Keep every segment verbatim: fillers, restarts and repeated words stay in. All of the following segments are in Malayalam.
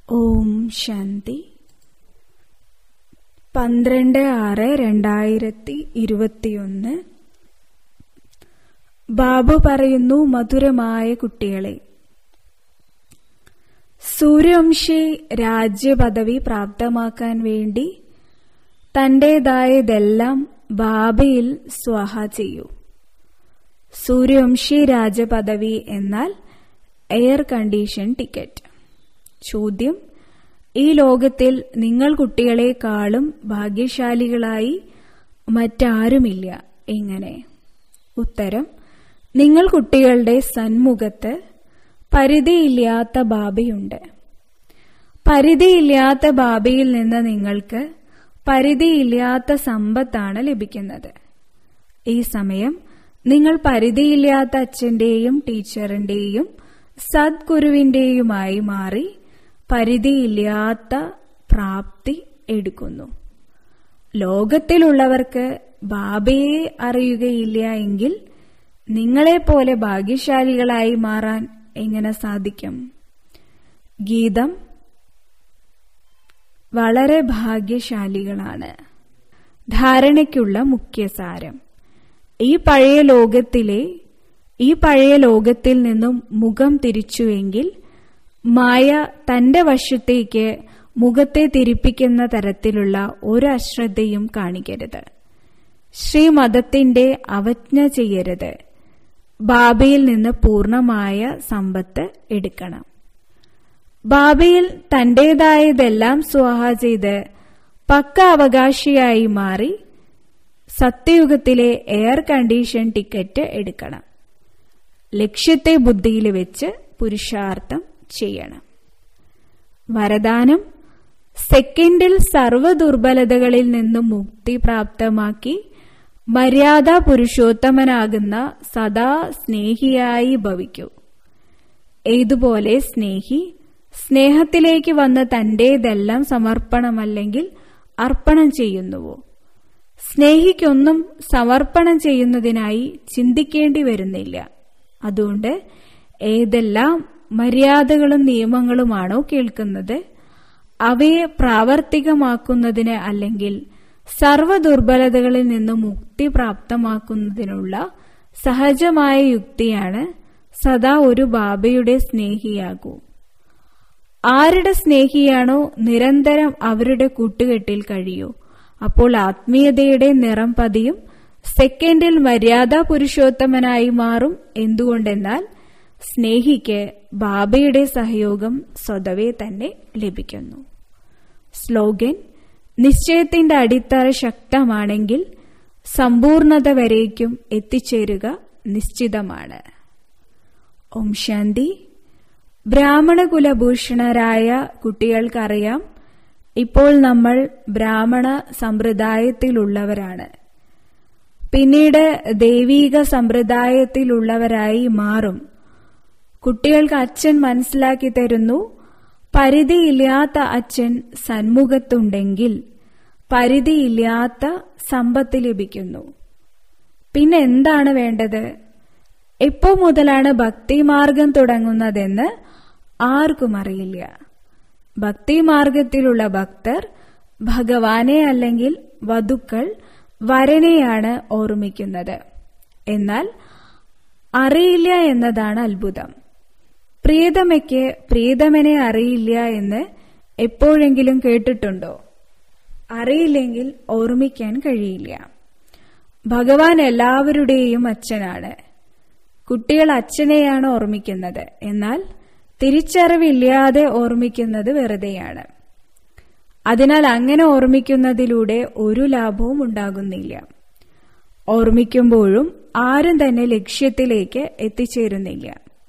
ഓം ശാന്തി. പന്ത്രണ്ട് ആറ് രണ്ടായിരത്തി ഇരുപത്തിയൊന്ന്. ബാബു പറയുന്നു, മധുരമായ കുട്ടികളെ, സൂര്യവംശി രാജ്യപദവി പ്രാപ്തമാക്കാൻ വേണ്ടി തന്റേതായതെല്ലാം ബാബയിൽ സ്വാഹ ചെയ്യൂ. സൂര്യവംശി രാജപദവി എന്നാൽ എയർ കണ്ടീഷൻ ടിക്കറ്റ്. ചോദ്യം: ഈ ലോകത്തിൽ നിങ്ങൾ കുട്ടികളെക്കാളും ഭാഗ്യശാലികളായി മറ്റാരുമില്ല. എങ്ങനെ? ഉത്തരം: നിങ്ങൾ കുട്ടികളുടെ സന്മുഖത്ത് പരിധിയില്ലാത്ത ബാബയുണ്ട്. പരിധിയില്ലാത്ത ബാബയിൽ നിന്ന് നിങ്ങൾക്ക് പരിധിയില്ലാത്ത സമ്പത്താണ് ലഭിക്കുന്നത്. ഈ സമയം നിങ്ങൾ പരിധിയില്ലാത്ത അച്ഛന്റെയും ടീച്ചറിന്റെയും സദ്ഗുരുവിന്റെയുമായി മാറി പരിധിയില്ലാത്ത പ്രാപ്തി എടുക്കുന്നു. ലോകത്തിലുള്ളവർക്ക് ബാബയെ അറിയുകയില്ല എങ്കിൽ നിങ്ങളെപ്പോലെ ഭാഗ്യശാലികളായി മാറാൻ എങ്ങനെ സാധിക്കും? ഗീതം: വളരെ ഭാഗ്യശാലികളാണ്. ധാരണയ്ക്കുള്ള മുഖ്യസാരം: ഈ പഴയ ലോകത്തിലെ ഈ പഴയ ലോകത്തിൽ നിന്നും മുഖം തിരിച്ചുവെങ്കിൽ മായ തന്റെ വശത്തേക്ക് മുഖത്തെ തിരിപ്പിക്കുന്ന തരത്തിലുള്ള ഒരു അശ്രദ്ധയും കാണിക്കരുത്. ശ്രീമതത്തിന്റെ അവജ്ഞ ചെയ്യരുത്. ബാബയിൽ നിന്ന് പൂർണമായ സമ്പത്ത് എടുക്കണം. ബാബയിൽ തന്റേതായതെല്ലാം സ്വാഹ ചെയ്ത് പക്ക അവകാശിയായി മാറി സത്യയുഗത്തിലെ എയർ കണ്ടീഷൻ ടിക്കറ്റ് എടുക്കണം. ലക്ഷ്യത്തെ ബുദ്ധിയിൽ വെച്ച് പുരുഷാർത്ഥം ചെയ്യണം. വരദാനം: സെക്കൻഡിൽ സർവ്വ ദുർബലതകളിൽ നിന്നും മുക്തി പ്രാപ്തമാക്കി മര്യാദ പുരുഷോത്തമനാകുന്ന സദാ സ്നേഹിയായി ഭവിക്കൂ. ഏതുപോലെ സ്നേഹി സ്നേഹത്തിലേക്ക് വന്ന് തന്റേതെല്ലാം സമർപ്പണമല്ലെങ്കിൽ അർപ്പണം ചെയ്യുന്നുവോ? സ്നേഹിക്കൊന്നും സമർപ്പണം ചെയ്യുന്നതിനായി ചിന്തിക്കേണ്ടി വരുന്നില്ല. അതുകൊണ്ട് ഏതെല്ലാം മര്യാദകളും നിയമങ്ങളുമാണോ കേൾക്കുന്നത്, അവയെ പ്രാവർത്തികമാക്കുന്നതിന് അല്ലെങ്കിൽ സർവ്വ ദുർബലതകളിൽ നിന്നും മുക്തി പ്രാപ്തമാക്കുന്നതിനുള്ള സഹജമായ യുക്തിയാണ് സദാ ഒരു ബാബയുടെ സ്നേഹിയാകൂ. ആരുടെ സ്നേഹിയാണോ നിരന്തരം അവരുടെ കൂട്ടുകെട്ടിൽ കഴിയൂ, അപ്പോൾ ആത്മീയതയുടെ നിറം പതിയും. സെക്കൻഡിൽ മര്യാദ പുരുഷോത്തമനായി മാറും. എന്തുകൊണ്ടെന്നാൽ സ്നേഹിക്ക് ബാബയുടെ സഹയോഗം സ്വതവേ തന്നെ ലഭിക്കുന്നു. സ്ലോഗൻ: നിശ്ചയത്തിന്റെ അടിത്തറ ശക്തമാണെങ്കിൽ സമ്പൂർണത വരേക്കും എത്തിച്ചേരുക നിശ്ചിതമാണ്. ഓം ശാന്തി. ബ്രാഹ്മണ കുലഭൂഷണരായ കുട്ടികൾക്കറിയാം, ഇപ്പോൾ നമ്മൾ ബ്രാഹ്മണ സമ്പ്രദായത്തിലുള്ളവരാണ്. പിന്നീട് ദൈവീക സമ്പ്രദായത്തിലുള്ളവരായി മാറും. കുട്ടികൾക്ക് അച്ഛൻ മനസ്സിലാക്കി തരുന്നു, പരിധിയില്ലാത്ത അച്ഛൻ സന്മുഖത്തുണ്ടെങ്കിൽ പരിധിയില്ലാത്ത സമ്പത്ത് ലഭിക്കുന്നു. പിന്നെ എന്താണ് വേണ്ടത്? എപ്പോ മുതലാണ് ഭക്തിമാർഗം തുടങ്ങുന്നതെന്ന് ആർക്കും അറിയില്ല. ഭക്തിമാർഗത്തിലുള്ള ഭക്തർ ഭഗവാനെ അല്ലെങ്കിൽ വധുക്കൾ വരനെയാണ് ഓർമ്മിക്കുന്നത്. എന്നാൽ അറിയില്ല എന്നതാണ് അത്ഭുതം. പ്രിയതമയ്ക്ക് പ്രിയതമനെ അറിയില്ല എന്ന് എപ്പോഴെങ്കിലും കേട്ടിട്ടുണ്ടോ? അറിയില്ലെങ്കിൽ ഓർമ്മിക്കാൻ കഴിയില്ല. ഭഗവാൻ എല്ലാവരുടെയും അച്ഛനാണ്. കുട്ടികൾ അച്ഛനെയാണ് ഓർമ്മിക്കുന്നത്. എന്നാൽ തിരിച്ചറിവില്ലാതെ ഓർമ്മിക്കുന്നത് വെറുതെയാണ്. അതിനാൽ അങ്ങനെ ഓർമ്മിക്കുന്നതിലൂടെ ഒരു ലാഭവും ഉണ്ടാകുന്നില്ല. ഓർമ്മിക്കുമ്പോഴും ആരും തന്നെ ലക്ഷ്യത്തിലേക്ക് എത്തിച്ചേരുന്നില്ല.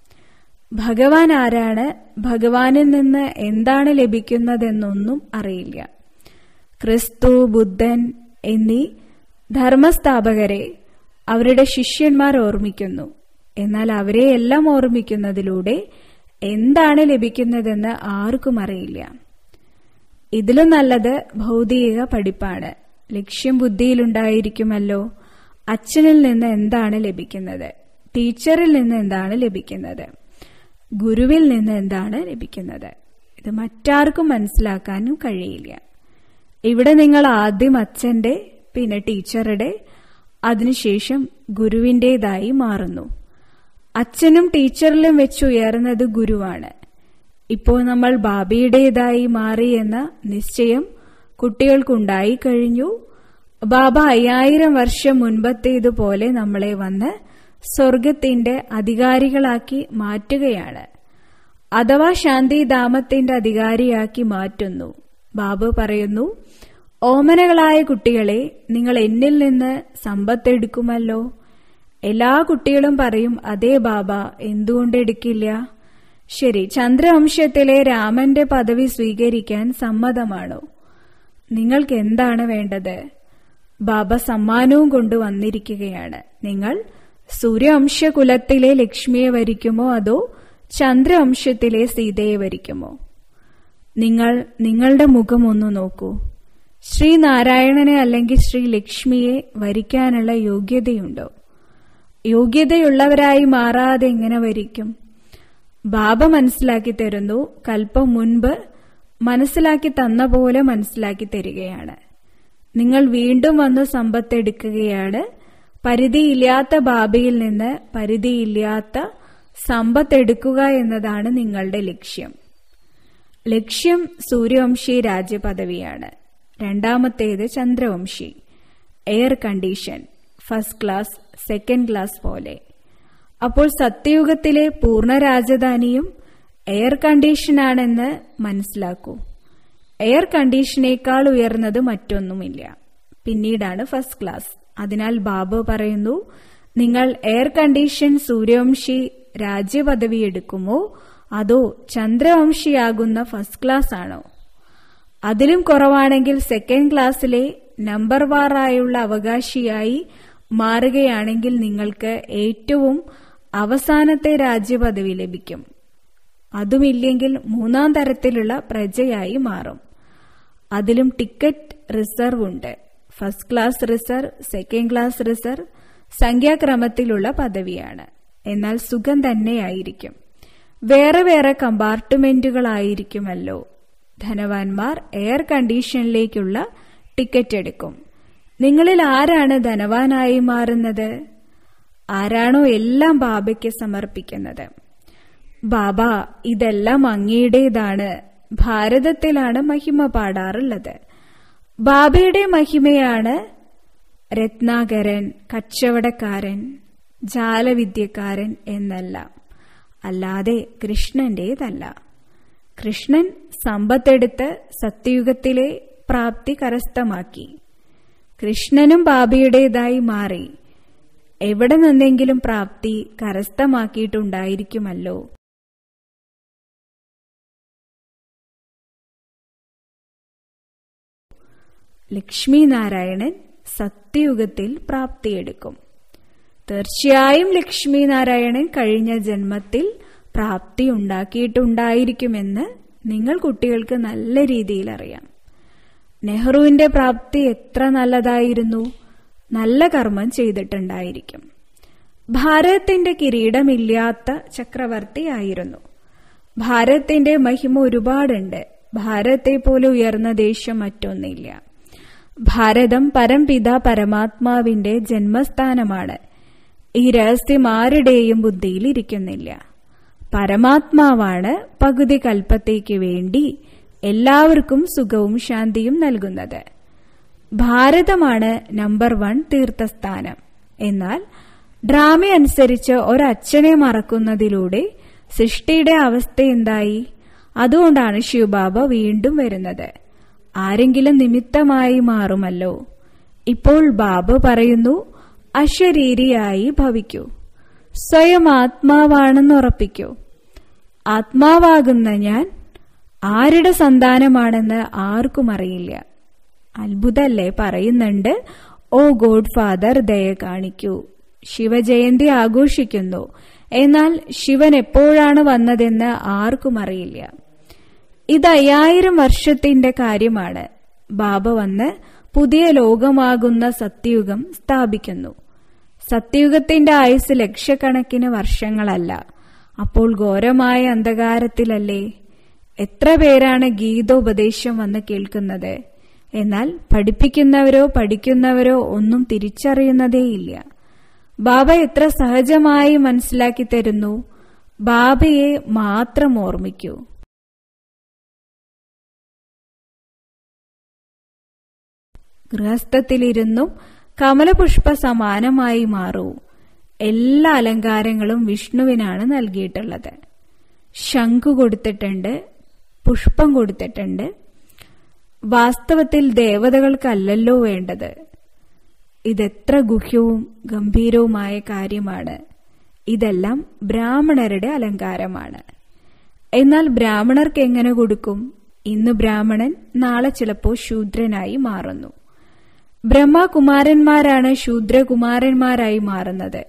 ഭഗവാൻ ആരാണ്, ഭഗവാനിൽ നിന്ന് എന്താണ് ലഭിക്കുന്നതെന്നൊന്നും അറിയില്ല. ക്രിസ്തു, ബുദ്ധൻ എന്നീ ധർമ്മസ്ഥാപകരെ അവരുടെ ശിഷ്യന്മാർ ഓർമ്മിക്കുന്നു. എന്നാൽ അവരെയെല്ലാം ഓർമ്മിക്കുന്നതിലൂടെ എന്താണ് ലഭിക്കുന്നതെന്ന് ആർക്കും അറിയില്ല. ഇതിലും നല്ലത് ഭൗതിക പഠിപ്പാണ്. ലക്ഷ്യം ബുദ്ധിയിലുണ്ടായിരിക്കുമല്ലോ. അച്ഛനിൽ നിന്ന് എന്താണ് ലഭിക്കുന്നത്, ടീച്ചറിൽ നിന്ന് എന്താണ് ലഭിക്കുന്നത്, ഗുരുവിൽ നിന്ന് എന്താണ് ലഭിക്കുന്നത് ഇത് മറ്റാർക്കും മനസ്സിലാക്കാനും കഴിയില്ല. ഇവിടെ നിങ്ങൾ ആദ്യം അച്ഛന്റെ, പിന്നെ ടീച്ചറുടെ, അതിനുശേഷം ഗുരുവിൻ്റെതായി മാറുന്നു. അച്ഛനും ടീച്ചറിലും വെച്ചുയർന്നത് ഗുരുവാണ്. ഇപ്പോൾ നമ്മൾ ബാബയുടേതായി മാറി എന്ന നിശ്ചയം കുട്ടികൾക്കുണ്ടായി കഴിഞ്ഞു. ബാബ അയ്യായിരം വർഷം മുൻപത്തേതുപോലെ നമ്മളെ വന്ന് സ്വർഗത്തിന്റെ അധികാരികളാക്കി മാറ്റുകയാണ്, അഥവാ ശാന്തിധാമത്തിന്റെ അധികാരിയാക്കി മാറ്റുന്നു. ബാബു പറയുന്നു, ഓമനകളായ കുട്ടികളെ, നിങ്ങൾ എന്നിൽ നിന്ന് സമ്പത്തെടുക്കുമല്ലോ. എല്ലാ കുട്ടികളും പറയും, അതേ ബാബ, എന്തുകൊണ്ട് എടുക്കില്ല? ശരി, ചന്ദ്രവംശത്തിലെ രാമന്റെ പദവി സ്വീകരിക്കാൻ സമ്മതമാണോ? നിങ്ങൾക്ക് എന്താണ് വേണ്ടത്? ബാബ സമ്മാനവും കൊണ്ടുവന്നിരിക്കുകയാണ്. നിങ്ങൾ സൂര്യവംശകുലത്തിലെ ലക്ഷ്മിയെ വരിക്കുമോ അതോ ചന്ദ്രവംശത്തിലെ സീതയെ വരിക്കുമോ? നിങ്ങൾ നിങ്ങളുടെ മുഖം ഒന്ന് നോക്കൂ. ശ്രീനാരായണനെ അല്ലെങ്കിൽ ശ്രീ ലക്ഷ്മിയെ വരിക്കാനുള്ള യോഗ്യതയുണ്ടോ? യോഗ്യതയുള്ളവരായി മാറാതെ എങ്ങനെ വരിക്കും? ബാബ മനസ്സിലാക്കി തരുന്നു. കൽപ്പം മുൻപ് മനസ്സിലാക്കി തന്ന പോലെ മനസ്സിലാക്കി തരികയാണ്. നിങ്ങൾ വീണ്ടും വന്ന് സമ്പത്തെടുക്കുകയാണ്. പരിധിയില്ലാത്ത ബാബയിൽ നിന്ന് പരിധിയില്ലാത്ത സമ്പത്തെടുക്കുക എന്നതാണ് നിങ്ങളുടെ ലക്ഷ്യം. ലക്ഷ്യം സൂര്യവംശി രാജ്യപദവിയാണ്. രണ്ടാമത്തേത് ചന്ദ്രവംശി, air condition, first class, second class പോലെ. അപ്പോൾ സത്യയുഗത്തിലെ പൂർണ്ണ രാജധാനിയും എയർ കണ്ടീഷനാണെന്ന് മനസ്സിലാക്കൂ. എയർ കണ്ടീഷനേക്കാൾ ഉയർന്നത് മറ്റൊന്നുമില്ല. പിന്നീടാണ് ഫസ്റ്റ് ക്ലാസ്. അതിനാൽ ബാബു പറയുന്നു, നിങ്ങൾ എയർ കണ്ടീഷൻ സൂര്യവംശി രാജ്യപദവി എടുക്കുമോ അതോ ചന്ദ്രവംശിയാകുന്ന ഫസ്റ്റ് ക്ലാസ് ആണോ? അതിലും കുറവാണെങ്കിൽ സെക്കൻഡ് ക്ലാസ്സിലെ നമ്പർ വാറായുള്ള അവകാശിയായി മാറുകയാണെങ്കിൽ നിങ്ങൾക്ക് ഏറ്റവും അവസാനത്തെ രാജ്യപദവി ലഭിക്കും. അതുമില്ലെങ്കിൽ മൂന്നാം തരത്തിലുള്ള പ്രജയായി മാറും. അതിലും ടിക്കറ്റ് റിസർവ് ഉണ്ട്. First class reserve, second class reserve സംഖ്യാക്രമത്തിലുള്ള പദവിയാണ്. എന്നാൽ സുഖം തന്നെയായിരിക്കും. വേറെ വേറെ കമ്പാർട്ട്മെന്റുകളായിരിക്കുമല്ലോ. ധനവാന്മാർ എയർ കണ്ടീഷനിലേക്കുള്ള ടിക്കറ്റ് എടുക്കും. നിങ്ങളിൽ ആരാണ് ധനവാനായി മാറുന്നത്? ആരാണോ എല്ലാം ബാബയ്ക്ക് സമർപ്പിക്കുന്നത്? ബാബ, ഇതെല്ലാം അങ്ങയുടേതാണ്. ഭാരതത്തിലാണ് മഹിമ പാടാറുള്ളത്. ബാബയുടെ മഹിമയാണ് രത്നാകരൻ, കച്ചവടക്കാരൻ, ജാലവിദ്യക്കാരൻ എന്നല്ല, അല്ലാതെ കൃഷ്ണന്റേതല്ല. കൃഷ്ണൻ സമ്പത്തെടുത്ത് സത്യയുഗത്തിലെ പ്രാപ്തി കരസ്ഥമാക്കി. കൃഷ്ണനും ബാബയുടേതായി മാറി. എവിടെ നിന്നെങ്കിലും പ്രാപ്തി കരസ്ഥമാക്കിയിട്ടുണ്ടായിരിക്കുമല്ലോ. ലക്ഷ്മി നാരായണൻ സത്യയുഗത്തിൽ പ്രാപ്തിയെടുക്കും. തീർച്ചയായും ലക്ഷ്മി നാരായണൻ കഴിഞ്ഞ ജന്മത്തിൽ പ്രാപ്തി ഉണ്ടാക്കിയിട്ടുണ്ടായിരിക്കുമെന്ന് നിങ്ങൾ കുട്ടികൾക്ക് നല്ല രീതിയിൽ അറിയാം. നെഹ്റുവിന്റെ പ്രാപ്തി എത്ര നല്ലതായിരുന്നു! നല്ല കർമ്മം ചെയ്തിട്ടുണ്ടായിരിക്കും. ഭാരതത്തിന്റെ കിരീടമില്ലാത്ത ചക്രവർത്തിയായിരുന്നു. ഭാരതത്തിന്റെ മഹിമ ഒരുപാടുണ്ട്. ഭാരതത്തെ പോലെ ഉയർന്ന ദേശം മറ്റൊന്നില്ല. ഭാരതം പരംപിത പരമാത്മാവിന്റെ ജന്മസ്ഥാനമാണ്. ഈ രഹസ്യം ആരുടെയും ബുദ്ധിയിൽ ഇരിക്കുന്നില്ല. പരമാത്മാവാണ് പകുതി കൽപ്പത്തേക്ക് വേണ്ടി എല്ലാവർക്കും സുഖവും ശാന്തിയും നൽകുന്നത്. ഭാരതമാണ് നമ്പർ വൺ തീർത്ഥസ്ഥാനം. എന്നാൽ ഡ്രാമ അനുസരിച്ച് ഒരച്ഛനെ മറക്കുന്നതിലൂടെ സൃഷ്ടിയുടെ അവസ്ഥ എന്തായി? അതുകൊണ്ടാണ് ശിവബാബ വീണ്ടും വരുന്നത്. ആരെങ്കിലും നിമിത്തമായി മാറുമല്ലോ. ഇപ്പോൾ ബാബ പറയുന്നു, അശരീരിയായി ഭവിക്കൂ, സ്വയം ആത്മാവാണെന്ന് ഉറപ്പിക്കൂ. ആത്മാവാകുന്ന ഞാൻ ആരുടെ സന്താനമാണെന്ന് ആർക്കും അറിയില്ല. അത്ഭുതല്ലേ പറയുന്നുണ്ട്. ഓ ഗോഡ് ഫാദർ, ദയ കാണിക്കൂ. ശിവജയന്തി ആഘോഷിക്കുന്നു. എന്നാൽ ശിവൻ എപ്പോഴാണ് വന്നതെന്ന് ആർക്കും അറിയില്ല. ഇത് അയ്യായിരം വർഷത്തിന്റെ കാര്യമാണ്. ബാബ വന്ന് പുതിയ ലോകമാകുന്ന സത്യയുഗം സ്ഥാപിക്കുന്നു. സത്യയുഗത്തിന്റെ ആയുസ് ലക്ഷക്കണക്കിന് വർഷങ്ങളല്ല. അപ്പോൾ ഘോരമായ അന്ധകാരത്തിലല്ലേ? എത്ര പേരാണ് ഗീതോപദേശം വന്ന് കേൾക്കുന്നത്? എന്നാൽ പഠിപ്പിക്കുന്നവരോ പഠിക്കുന്നവരോ ഒന്നും തിരിച്ചറിയുന്നതേയില്ല. ബാബ എത്ര സഹജമായി മനസ്സിലാക്കി തരുന്നു. ബാബയെ മാത്രം ഓർമ്മിക്കൂ. ഗൃഹസ്ഥത്തിലിരുന്നും കമലപുഷ്പ സമാനമായി മാറൂ. എല്ലാ അലങ്കാരങ്ങളും വിഷ്ണുവിനാണ് നൽകിയിട്ടുള്ളത്. ശംഖു കൊടുത്തിട്ടുണ്ട്, പുഷ്പം കൊടുത്തിട്ടുണ്ട്. വാസ്തവത്തിൽ ദേവതകൾക്കല്ലല്ലോ വേണ്ടത്. ഇതെത്ര ഗുഹ്യവും ഗംഭീരവുമായ കാര്യമാണ്. ഇതെല്ലാം ബ്രാഹ്മണരുടെ അലങ്കാരമാണ്. എന്നാൽ ബ്രാഹ്മണർക്ക് എങ്ങനെ കൊടുക്കും? ഇന്ന് ബ്രാഹ്മണൻ നാളെ ചിലപ്പോൾ ശൂദ്രനായി മാറുന്നു. ബ്രഹ്മകുമാരന്മാരാണ് ശൂദ്രകുമാരന്മാരായി മാറുന്നത്.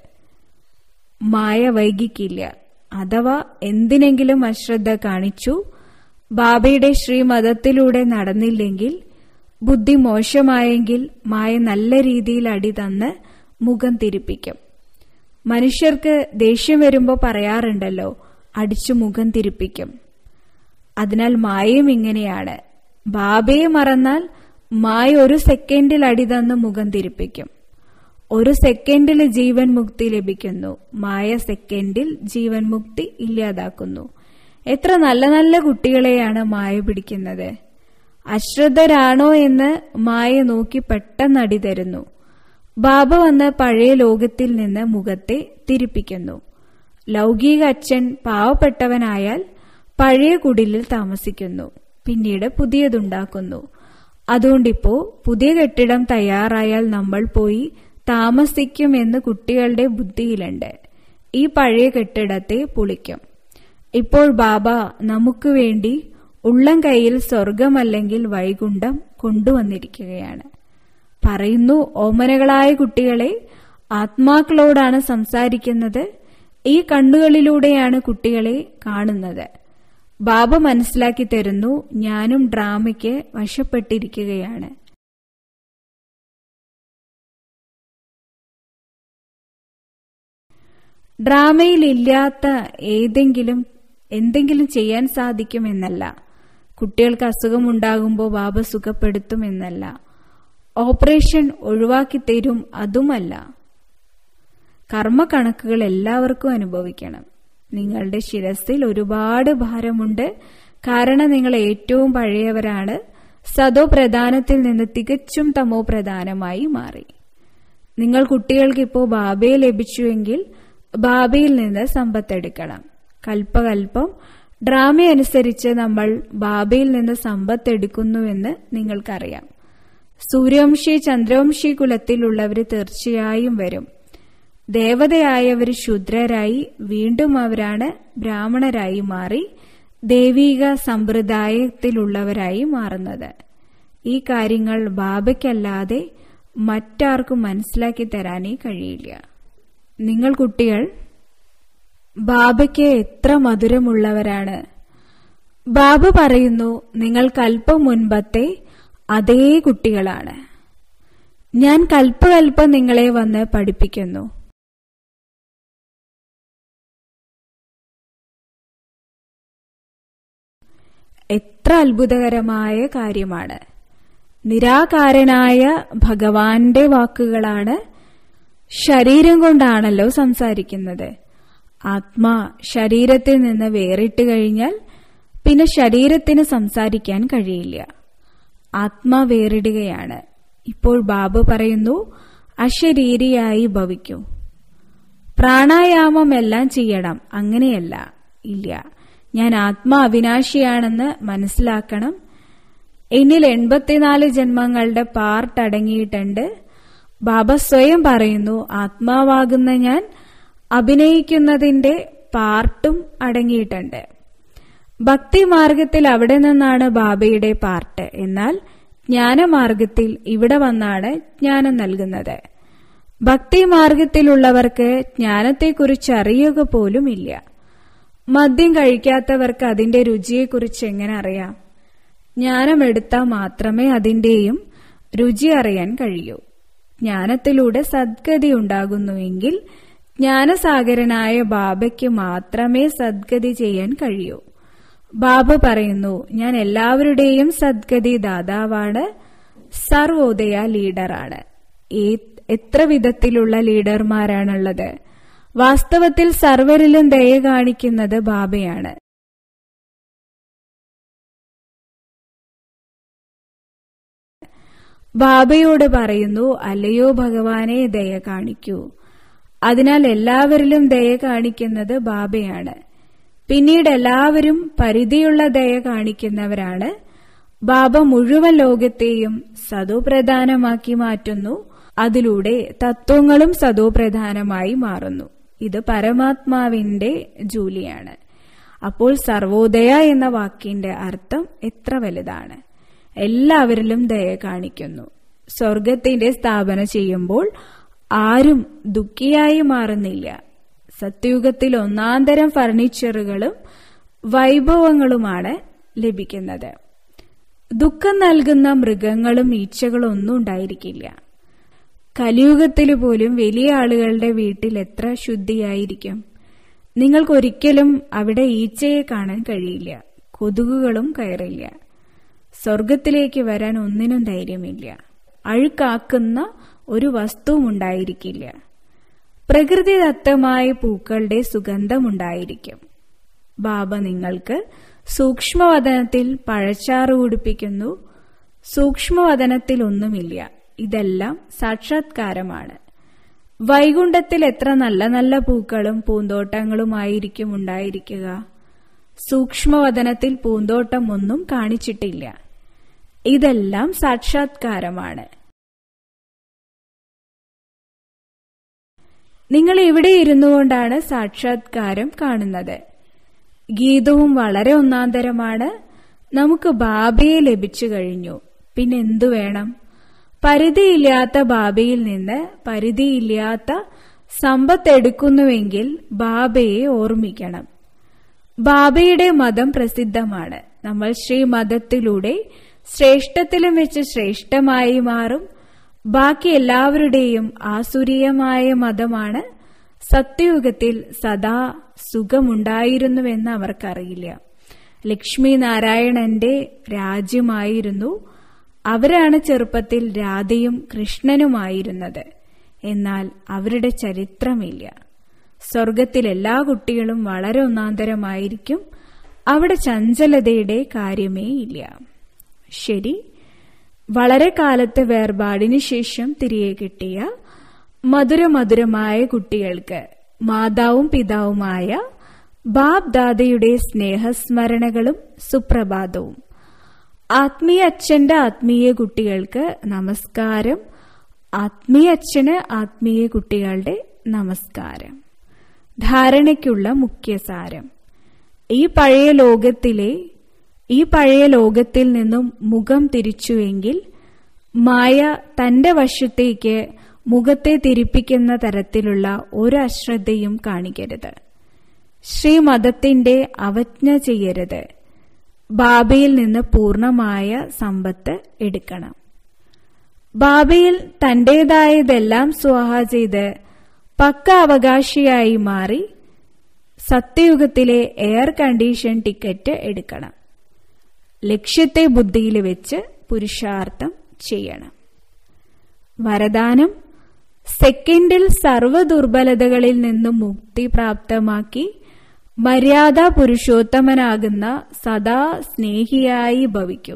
മായ വൈകിക്കില്ല. അഥവാ എന്തിനെങ്കിലും അശ്രദ്ധ കാണിച്ചു, ബാബയുടെ ശ്രീമതത്തിലൂടെ നടന്നില്ലെങ്കിൽ, ബുദ്ധി മോശമായെങ്കിൽ മായ നല്ല രീതിയിൽ അടി തന്ന് മുഖം തിരിപ്പിക്കും. മനുഷ്യർക്ക് ദേഷ്യം വരുമ്പോൾ പറയാറുണ്ടല്ലോ, അടിച്ചു മുഖം തിരിപ്പിക്കും. അതിനാൽ മായയും ഇങ്ങനെയാണ്. ബാബയെ മറന്നാൽ മായ ഒരു സെക്കൻഡിൽ അടി തന്ന് മുഖം തിരിപ്പിക്കും. ഒരു സെക്കൻഡിൽ ജീവൻ മുക്തി ലഭിക്കുന്നു. മായ സെക്കൻഡിൽ ജീവൻ മുക്തി ഇല്ലാതാക്കുന്നു. എത്ര നല്ല നല്ല കുട്ടികളെയാണ് മായ പിടിക്കുന്നത്. അശ്രദ്ധരാണോ എന്ന് മായ നോക്കി പെട്ടെന്ന് അടി തരുന്നു. ബാബ വന്ന് പഴയ ലോകത്തിൽ നിന്ന് മുഖത്തെ തിരിപ്പിക്കുന്നു. ലൗകിക അച്ഛൻ പാവപ്പെട്ടവനായാൽ പഴയ കുടിലിൽ താമസിക്കുന്നു, പിന്നീട് പുതിയതുണ്ടാക്കുന്നു. അതുകൊണ്ടിപ്പോ പുതിയ കെട്ടിടം തയ്യാറായാൽ നമ്മൾ പോയി താമസിക്കുമെന്ന് കുട്ടികളുടെ ബുദ്ധിയിലുണ്ട്. ഈ പഴയ കെട്ടിടത്തെ പൊളിക്കും. ഇപ്പോൾ ബാബ നമുക്ക് വേണ്ടി ഉള്ളം കൈയിൽ സ്വർഗമല്ലെങ്കിൽ വൈകുണ്ഠം കൊണ്ടുവന്നിരിക്കുകയാണ്. പറയുന്നു, ഓമനകളായ കുട്ടികളെ, ആത്മാക്കളോടാണ് സംസാരിക്കുന്നത്. ഈ കണ്ണുകളിലൂടെയാണ് കുട്ടികളെ കാണുന്നത്. ബാബ മനസ്സിലാക്കി തരുന്നു, ഞാനും ഡ്രാമയ്ക്ക് വശപ്പെട്ടിരിക്കുകയാണ്. ഡ്രാമയിൽ ഇല്ലാത്ത ഏതെങ്കിലും എന്തെങ്കിലും ചെയ്യാൻ സാധിക്കുമെന്നല്ല. കുട്ടികൾക്ക് അസുഖമുണ്ടാകുമ്പോൾ ബാബ സുഖപ്പെടുത്തുമെന്നല്ല. ഓപ്പറേഷൻ ഒഴിവാക്കി തരും അതുമല്ല. കർമ്മക്കണക്കുകൾ എല്ലാവർക്കും അനുഭവിക്കണം. നിങ്ങളുടെ ശിരസിൽ ഒരുപാട് ഭാരമുണ്ട്. കാരണം നിങ്ങൾ ഏറ്റവും പഴയവരാണ്. സതോ പ്രധാനത്തിൽ നിന്ന് തികച്ചും തമോ പ്രധാനമായി മാറി. നിങ്ങൾ കുട്ടികൾക്കിപ്പോ ബാബയെ ലഭിച്ചുവെങ്കിൽ ബാബയിൽ നിന്ന് സമ്പത്തെടുക്കണം. കൽപ്പകൽപ്പം ഡ്രാമയനുസരിച്ച് നമ്മൾ ബാബയിൽ നിന്ന് സമ്പത്തെടുക്കുന്നുവെന്ന് നിങ്ങൾക്കറിയാം. സൂര്യവംശി ചന്ദ്രവംശി കുലത്തിലുള്ളവർ തീർച്ചയായും വരും. ദേവതയായവർ ശൂദ്രരായി വീണ്ടും അവരാണ് ബ്രാഹ്മണരായി മാറി ദൈവിക സമ്പ്രദായത്തിലുള്ളവരായി മാറുന്നത്. ഈ കാര്യങ്ങൾ ബാബയ്ക്കല്ലാതെ മറ്റാർക്കും മനസ്സിലാക്കി തരാനേ കഴിയില്ല. നിങ്ങൾ കുട്ടികൾ ബാബയ്ക്ക് എത്ര മധുരമുള്ളവരാണ്. ബാബ പറയുന്നു, നിങ്ങൾ കൽപ്പം മുൻപത്തെ അതേ കുട്ടികളാണ്. ഞാൻ കൽപ്പകൽപ്പം നിങ്ങളെ വന്ന് പഠിപ്പിക്കുന്നു. എത്ര അത്ഭുതകരമായ കാര്യമാണ്. നിരാകാരനായ ഭഗവാന്റെ വാക്കുകളാണ്. ശരീരം കൊണ്ടാണല്ലോ സംസാരിക്കുന്നത്. ആത്മാ ശരീരത്തിൽ നിന്ന് വേറിട്ട് കഴിഞ്ഞാൽ പിന്നെ ശരീരത്തിന് സംസാരിക്കാൻ കഴിയില്ല. ആത്മാ വേറിടുകയാണ്. ഇപ്പോൾ ബാബ പറയുന്നു, അശരീരിയായി ഭവിക്കൂ. പ്രാണായാമം എല്ലാം ചെയ്യണം. അങ്ങനെയല്ല, ഇല്ല. ഞാൻ ആത്മാ അവിനാശിയാണെന്ന് മനസ്സിലാക്കണം. എന്നിൽ എൺപത്തിനാല് ജന്മങ്ങളുടെ പാർട്ട് അടങ്ങിയിട്ടുണ്ട്. ബാബ സ്വയം പറയുന്നു, ആത്മാവാകുന്ന ഞാൻ അഭിനയിക്കുന്നതിന്റെ പാർട്ടും അടങ്ങിയിട്ടുണ്ട്. ഭക്തിമാർഗത്തിൽ അവിടെ നിന്നാണ് ബാബയുടെ പാർട്ട്. എന്നാൽ ജ്ഞാനമാർഗത്തിൽ ഇവിടെ വന്നാണ് ജ്ഞാനം നൽകുന്നത്. ഭക്തിമാർഗത്തിലുള്ളവർക്ക് ജ്ഞാനത്തെക്കുറിച്ച് അറിയുക പോലുമില്ല. മദ്യം കഴിക്കാത്തവർക്ക് അതിന്റെ രുചിയെക്കുറിച്ച് എങ്ങനെ അറിയാം? ജ്ഞാനമെടുത്താൽ മാത്രമേ അതിന്റെയും രുചി അറിയാൻ കഴിയൂ. ജ്ഞാനത്തിലൂടെ സദ്ഗതി ഉണ്ടാകുന്നുവെങ്കിൽ ജ്ഞാനസാഗരനായ ബാബയ്ക്ക് മാത്രമേ സദ്ഗതി ചെയ്യാൻ കഴിയൂ. ബാബ പറയുന്നു, ഞാൻ എല്ലാവരുടെയും സദ്ഗതി ദാതാവാണ്, സർവോദയ ലീഡറാണ്. എത്ര വിധത്തിലുള്ള ലീഡർമാരാണുള്ളത്? വാസ്തവത്തിൽ സർവരിലും ദയ കാണിക്കുന്നത് ബാബയാണ്. ബാബയോട് പറയുന്നു, അല്ലയോ ഭഗവാനെ, ദയ കാണിക്കൂ. അതിനാൽ എല്ലാവരിലും ദയ കാണിക്കുന്നത് ബാബയാണ്. പിന്നീട് എല്ലാവരും പരിധിയുള്ള ദയ കാണിക്കുന്നവരാണ്. ബാബ മുഴുവൻ ലോകത്തെയും സതോപ്രധാനമാക്കി മാറ്റുന്നു. അതിലൂടെ തത്വങ്ങളും സതോപ്രധാനമായി മാറുന്നു. ഇത് പരമാത്മാവിന്റെ ജോലിയാണ്. അപ്പോൾ സർവോദയ എന്ന വാക്കിന്റെ അർത്ഥം എത്ര വലുതാണ്! എല്ലാവരിലും ദയ കാണിക്കുന്നു. സ്വർഗത്തിന്റെ സ്ഥാപന ചെയ്യുമ്പോൾ ആരും ദുഃഖിയായി മാറുന്നില്ല. സത്യയുഗത്തിൽ ഒന്നാന്തരം ഫർണിച്ചറുകളും വൈഭവങ്ങളുമാണ് ലഭിക്കുന്നത്. ദുഃഖം നൽകുന്ന മൃഗങ്ങളും ഈച്ചകളും ഒന്നും ഉണ്ടായിരിക്കില്ല. കലിയുഗത്തിൽ പോലും വലിയ ആളുകളുടെ വീട്ടിൽ എത്ര ശുദ്ധിയായിരിക്കും! നിങ്ങൾക്കൊരിക്കലും അവിടെ ഈച്ചയെ കാണാൻ കഴിയില്ല. കൊതുകുകളും കയറില്ല. സ്വർഗത്തിലേക്ക് വരാൻ ഒന്നിനും ധൈര്യമില്ല. അഴുക്കാക്കുന്ന ഒരു വസ്തുവും ഉണ്ടായിരിക്കില്ല. പ്രകൃതിദത്തമായ പൂക്കളുടെ സുഗന്ധമുണ്ടായിരിക്കും. ബാബ നിങ്ങൾക്ക് സൂക്ഷ്മവദനത്തിൽ പഴച്ചാറ് കുടിപ്പിക്കുന്നു. സൂക്ഷ്മവദനത്തിൽ ഒന്നുമില്ല. ഇതെല്ലാം സാക്ഷാത്കാരമാണ്. വൈകുണ്ഠത്തിൽ എത്ര നല്ല നല്ല പൂക്കളും പൂന്തോട്ടങ്ങളുമായിരിക്കും ഉണ്ടായിരിക്കുക. സൂക്ഷ്മവദനത്തിൽ പൂന്തോട്ടം ഒന്നും കാണിച്ചിട്ടില്ല. ഇതെല്ലാം സാക്ഷാത്കാരമാണ്. നിങ്ങൾ ഇവിടെ ഇരുന്നുകൊണ്ടാണ് സാക്ഷാത്കാരം കാണുന്നത്. ഗീതവും വളരെ ഒന്നാന്തരമാണ്. നമുക്ക് ബാബയെ ലഭിച്ചു കഴിഞ്ഞു. പിന്നെന്തു വേണം? പരിധിയില്ലാത്ത ബാബയിൽ നിന്ന് പരിധിയില്ലാത്ത സമ്പത്ത് എടുക്കുന്നുവെങ്കിൽ ബാബയെ ഓർമ്മിക്കണം. ബാബയുടെ മതം പ്രസിദ്ധമാണ്. നമ്മൾ ശ്രീമതത്തിലൂടെ ശ്രേഷ്ഠത്തിലും വെച്ച് ശ്രേഷ്ഠമായി മാറും. ബാക്കി എല്ലാവരുടെയും ആസുരീയമായ മതമാണ്. സത്യയുഗത്തിൽ സദാ സുഖമുണ്ടായിരുന്നുവെന്ന് അവർക്കറിയില്ല. ലക്ഷ്മി നാരായണന്റെ രാജ്യമായിരുന്നു. അവരാണ് ചെറുപ്പത്തിൽ രാധയും കൃഷ്ണനുമായിരുന്നത്. എന്നാൽ അവരുടെ ചരിത്രമില്ല. സ്വർഗത്തിൽ എല്ലാ കുട്ടികളും വളരെ ഒന്നാന്തരമായിരിക്കും. അവിടെ ചഞ്ചലതയുടെ കാര്യമേ ഇല്ല. ശരി, വളരെ കാലത്തെ വേർപാടിന് ശേഷം തിരികെ കിട്ടിയ മധുരമധുരമായ കുട്ടികൾക്ക് മാതാവും പിതാവുമായ ബാബ് ദാദയുടെ സ്നേഹസ്മരണകളും സുപ്രഭാതവും. ആത്മീയ അച്ഛന്റെ ആത്മീയ കുട്ടികൾക്ക് നമസ്കാരം. ആത്മീയ അച്ഛന് ആത്മീയ കുട്ടികളുടെ നമസ്കാരം. ധാരണയ്ക്കുള്ള മുഖ്യസാരം: ഈ പഴയ ലോകത്തിലെ ഈ പഴയ ലോകത്തിൽ നിന്നും മുഖം തിരിച്ചുവെങ്കിൽ മായ തന്റെ വശത്തേക്ക് മുഖത്തെ തിരിപ്പിക്കുന്ന തരത്തിലുള്ള ഒരു അശ്രദ്ധയും കാണിക്കരുത്. ശ്രീമതത്തിന്റെ അവജ്ഞ ചെയ്യരുത്. ബാബയിൽ നിന്ന് പൂർണമായ സമ്പത്ത് എടുക്കണം. ബാബയിൽ തന്റേതായതെല്ലാം സ്വാഹ ചെയ്ത് പക്ക അവകാശിയായി മാറി സത്യയുഗത്തിലെ എയർ കണ്ടീഷൻ ടിക്കറ്റ് എടുക്കണം. ലക്ഷ്യത്തെ ബുദ്ധിയിൽ വെച്ച് പുരുഷാർത്ഥം ചെയ്യണം. വരദാനം: സെക്കൻഡിൽ സർവ്വ ദുർബലതകളിൽ നിന്നും മുക്തി പ്രാപ്തമാക്കി മര്യാദ പുരുഷോത്തമനാകുന്ന സദാ സ്നേഹിയായി ഭവിക്കൂ.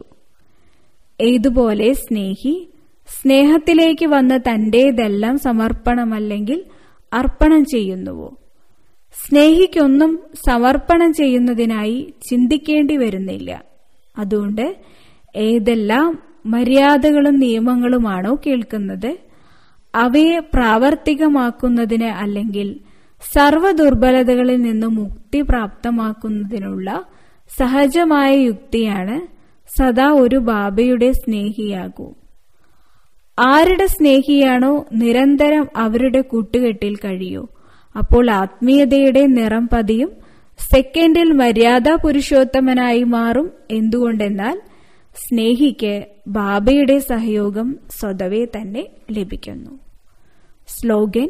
ഏതുപോലെ സ്നേഹി സ്നേഹത്തിലേക്ക് വന്ന് തന്റേതെല്ലാം സമർപ്പണമല്ലെങ്കിൽ അർപ്പണം ചെയ്യുന്നുവോ? സ്നേഹിക്കൊന്നും സമർപ്പണം ചെയ്യുന്നതിനായി ചിന്തിക്കേണ്ടി വരുന്നില്ല. അതുകൊണ്ട് ഏതെല്ലാം മര്യാദകളും നിയമങ്ങളുമാണോ കേൾക്കുന്നത്, അവയെ പ്രാവർത്തികമാക്കുന്നതിന് അല്ലെങ്കിൽ സർവ്വ ദുർബലതകളിൽ നിന്നും മുക്തി പ്രാപ്തമാക്കുന്നതിനുള്ള സഹജമായ യുക്തിയാണ് സദാ ഒരു ബാബയുടെ സ്നേഹിയാകൂ. ആരുടെ സ്നേഹിയാണോ നിരന്തരം അവരുടെ കൂട്ടുകെട്ടിൽ കഴിയൂ. അപ്പോൾ ആത്മീയതയുടെ നിറം പതിയും. സെക്കൻഡിൽ മര്യാദ പുരുഷോത്തമനായി മാറും. എന്തുകൊണ്ടെന്നാൽ സ്നേഹിക്ക് ബാബയുടെ സഹയോഗം സ്വതവേ തന്നെ ലഭിക്കുന്നു. സ്ലോഗൻ: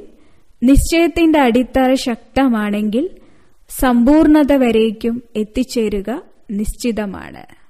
നിശ്ചയത്തിന്റെ അടിത്തറ ശക്തമാണെങ്കിൽ സമ്പൂർണത വരേക്കും എത്തിച്ചേരുക നിശ്ചിതമാണ്.